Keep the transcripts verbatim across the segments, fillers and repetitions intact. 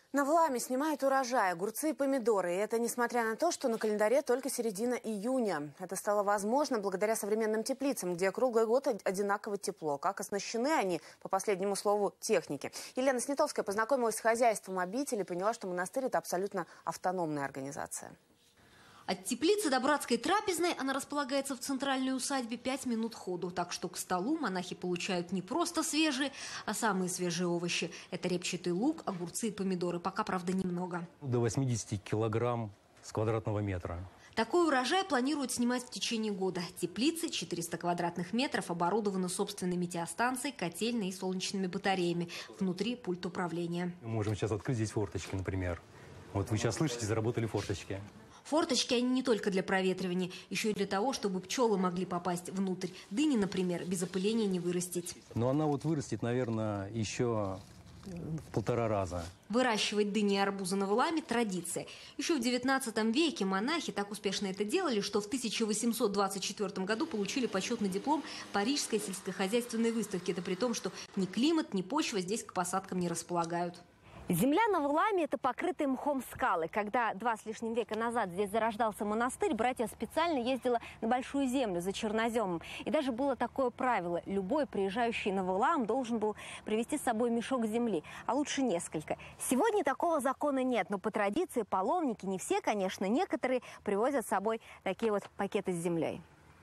На Валааме снимают урожай, огурцы и помидоры. И это несмотря на то, что на календаре только середина июня. Это стало возможно благодаря современным теплицам, где круглый год одинаково тепло. Как оснащены они, по последнему слову, техники. Елена Снитовская познакомилась с хозяйством обители и поняла, что монастырь – это абсолютно автономная организация. От теплицы до братской трапезной она располагается в центральной усадьбе пять минут ходу. Так что к столу монахи получают не просто свежие, а самые свежие овощи. Это репчатый лук, огурцы и помидоры. Пока, правда, немного. До восьмидесяти килограмм с квадратного метра. Такой урожай планируют снимать в течение года. Теплицы четыреста квадратных метров оборудованы собственной метеостанцией, котельной и солнечными батареями. Внутри пульт управления. Мы можем сейчас открыть здесь форточки, например. Вот вы сейчас слышите, заработали форточки. Форточки, они не только для проветривания, еще и для того, чтобы пчелы могли попасть внутрь. Дыни, например, без опыления не вырастить. Но она вот вырастет, наверное, еще в полтора раза. Выращивать дыни и арбузы на Валааме – традиция. Еще в девятнадцатом веке монахи так успешно это делали, что в тысяча восемьсот двадцать четвёртом году получили почетный диплом Парижской сельскохозяйственной выставки. Это при том, что ни климат, ни почва здесь к посадкам не располагают. Земля на Валааме – это покрытые мхом скалы. Когда два с лишним века назад здесь зарождался монастырь, братья специально ездили на Большую Землю за черноземом. И даже было такое правило – любой приезжающий на Валаам должен был привезти с собой мешок земли, а лучше несколько. Сегодня такого закона нет, но по традиции паломники, не все, конечно, некоторые привозят с собой такие вот пакеты с землей.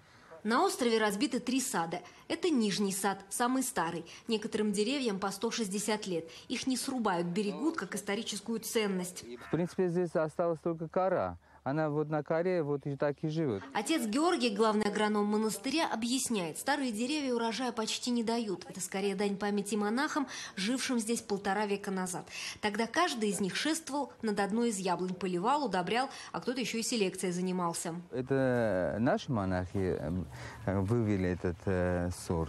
На острове разбиты три сада. Это Нижний сад, самый старый. Некоторым деревьям по сто шестьдесят лет. Их не срубают, берегут как историческую ценность. В принципе, здесь осталась только кора. Она вот на коре вот и так и живет. Отец Георгий, главный агроном монастыря, объясняет, старые деревья урожая почти не дают. Это скорее дань памяти монахам, жившим здесь полтора века назад. Тогда каждый из них шествовал над одной из яблонь, поливал, удобрял, а кто-то еще и селекцией занимался. Это наши монахи вывели этот э, сорт.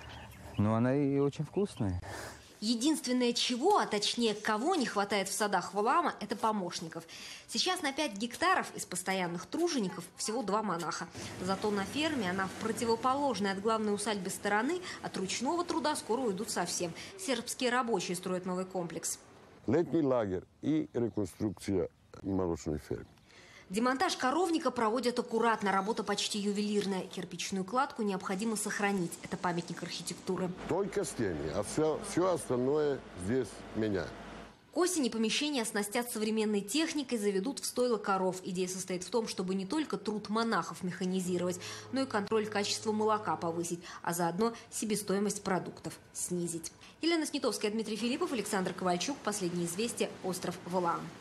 Но она и очень вкусная. Единственное, чего, а точнее кого не хватает в садах Валаама, это помощников. Сейчас на пять гектаров из постоянных тружеников всего два монаха. Зато на ферме она в противоположной от главной усадьбы стороны от ручного труда скоро уйдут совсем. Сербские рабочие строят новый комплекс. Летний лагерь и реконструкция молочной фермы. Демонтаж коровника проводят аккуратно, работа почти ювелирная. Кирпичную кладку необходимо сохранить. Это памятник архитектуры. Только стены, а все, все остальное здесь меня. К осени помещения оснастят современной техникой, заведут в стойло коров. Идея состоит в том, чтобы не только труд монахов механизировать, но и контроль качества молока повысить, а заодно себестоимость продуктов снизить. Елена Снитовская, Дмитрий Филиппов, Александр Ковальчук. Последние известия. Остров Валаам.